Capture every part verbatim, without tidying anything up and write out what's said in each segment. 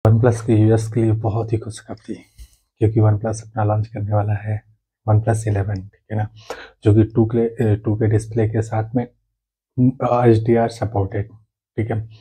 One plus के users के लिए बहुत ही खुशखबरी, क्योंकि वन प्लस अपना लॉन्च करने वाला है वन प्लस इलेवन, ठीक है ना, जो कि टू के टू के डिस्प्ले के साथ में एच डी आर सपोर्टेड, ठीक है।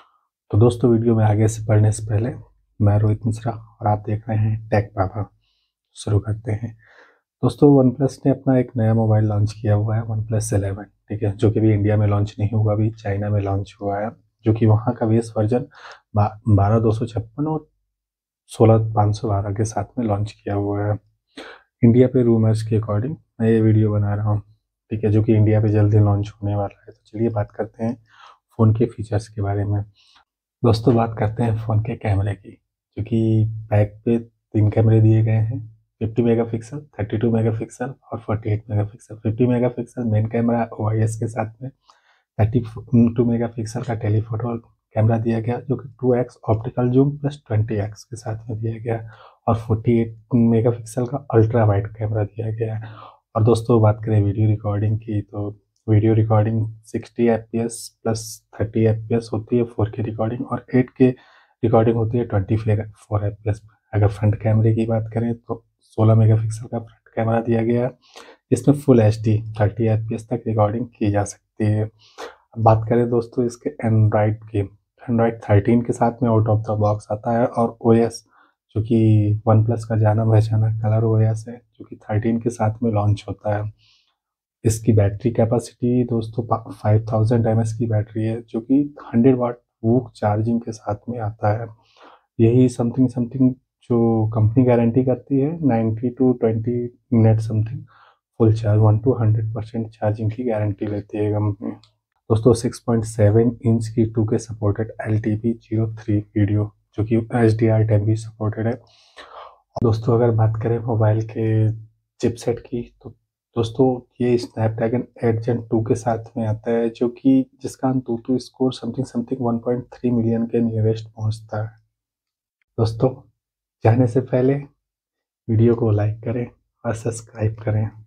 तो दोस्तों, वीडियो में आगे से बढ़ने से पहले मैं रोहित मिश्रा और आप देख रहे हैं टेक बाबा। शुरू करते हैं। दोस्तों, वन प्लस ने अपना एक नया मोबाइल लॉन्च किया हुआ है, वन प्लस इलेवन, ठीक है, जो कि भी इंडिया में लॉन्च नहीं हुआ, अभी चाइना में लॉन्च हुआ है, जो कि वहाँ का बेस वर्जन बारह दो सौ छप्पन और सोलह पाँच सौ बारह के साथ में लॉन्च किया हुआ है। इंडिया पे रूमर्स के अकॉर्डिंग मैं ये वीडियो बना रहा हूँ, ठीक है, जो कि इंडिया पे जल्दी लॉन्च होने वाला है। तो चलिए बात करते हैं फ़ोन के फीचर्स के बारे में। दोस्तों, बात करते हैं फ़ोन के कैमरे की, जो कि बैक पे तीन कैमरे दिए गए हैं, fifty megapixel, thirty two megapixel और forty eight megapixel. Fifty megapixel main camera O I S के साथ में, थर्टी टू मेगापिक्सल का टेलीफोटो कैमरा दिया गया, जो कि two x optical zoom plus twenty x के साथ में दिया गया, और फोर्टी एट मेगापिक्सल का अल्ट्रा वाइड कैमरा दिया गया है। और दोस्तों, बात करें वीडियो रिकॉर्डिंग की, तो video recording sixty F P S plus thirty F P S होती है फोर के रिकॉर्डिंग, और एट के रिकॉर्डिंग होती है twenty four F P S. अगर फ्रंट कैमरे की बात करें तो सोलह मेगापिक्सल का फ्रंट कैमरा दिया गया है, इसमें full H D thirty F P S तक रिकॉर्डिंग की जा सकती है। बात करें दोस्तों इसके एंड्रॉइड की, एंड्रॉइड थर्टीन के साथ में आउट ऑफ द बॉक्स आता है, और ओ एस जो कि वन प्लस का जाना पहचाना कलर ओ एस है, जो कि थर्टीन के साथ में लॉन्च होता है। इसकी बैटरी कैपेसिटी दोस्तों फाइव थाउजेंड एम एच की बैटरी है, जो कि हंड्रेड वाट वूक चार्जिंग के साथ में आता है। यही समथिंग समथिंग जो कंपनी गारंटी करती है, ninety to twenty minute something full charge, one to hundred percent charging की गारंटी लेती है कंपनी। दोस्तों, सिक्स पॉइंट सेवन इंच की two K supported L T P zero three video, जो कि एच डी आर टेन भी supported है। दोस्तों, अगर बात करें मोबाइल के चिपसेट की, तो दोस्तों ये स्नैपड्रैगन एट जेन टू के साथ में आता है, जो कि जिसका AnTuTu score something something one point three million के नियरेस्ट पहुंचता है। दोस्तों, जाने से पहले वीडियो को लाइक करें और सब्सक्राइब करें।